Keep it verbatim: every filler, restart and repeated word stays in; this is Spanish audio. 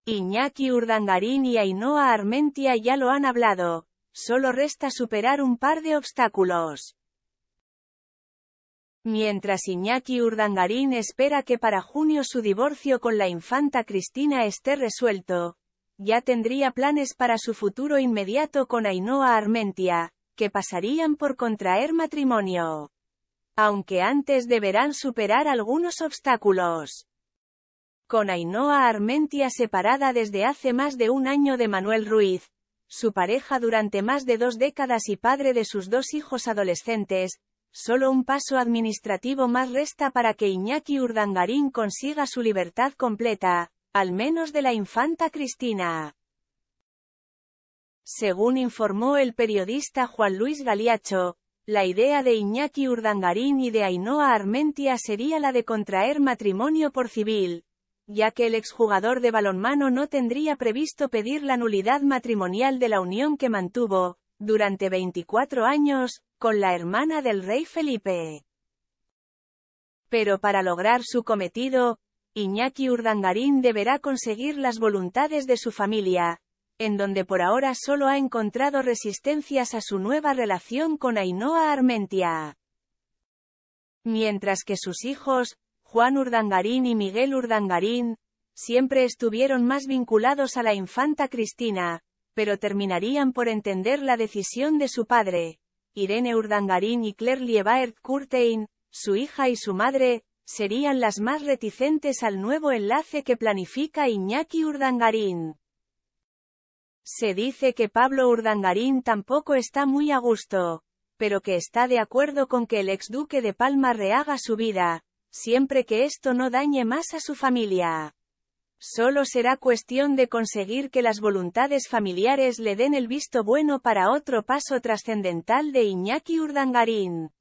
Iñaki Urdangarín y Ainhoa Armentia ya lo han hablado, solo resta superar un par de obstáculos. Mientras Iñaki Urdangarín espera que para junio su divorcio con la infanta Cristina esté resuelto, ya tendría planes para su futuro inmediato con Ainhoa Armentia, que pasarían por contraer matrimonio. Aunque antes deberán superar algunos obstáculos. Con Ainhoa Armentia separada desde hace más de un año de Manuel Ruiz, su pareja durante más de dos décadas y padre de sus dos hijos adolescentes, solo un paso administrativo más resta para que Iñaki Urdangarín consiga su libertad completa, al menos de la infanta Cristina. Según informó el periodista Juan Luis Galiacho, la idea de Iñaki Urdangarín y de Ainhoa Armentia sería la de contraer matrimonio por civil, ya que el exjugador de balonmano no tendría previsto pedir la nulidad matrimonial de la unión que mantuvo, durante veinticuatro años, con la hermana del rey Felipe. Pero para lograr su cometido, Iñaki Urdangarín deberá conseguir las voluntades de su familia, en donde por ahora solo ha encontrado resistencias a su nueva relación con Ainhoa Armentia. Mientras que sus hijos, Juan Urdangarín y Miguel Urdangarín, siempre estuvieron más vinculados a la infanta Cristina, pero terminarían por entender la decisión de su padre, Irene Urdangarín y Claire Liebert-Curtein, su hija y su madre, serían las más reticentes al nuevo enlace que planifica Iñaki Urdangarín. Se dice que Pablo Urdangarín tampoco está muy a gusto, pero que está de acuerdo con que el exduque de Palma rehaga su vida, siempre que esto no dañe más a su familia. Solo será cuestión de conseguir que las voluntades familiares le den el visto bueno para otro paso trascendental de Iñaki Urdangarín.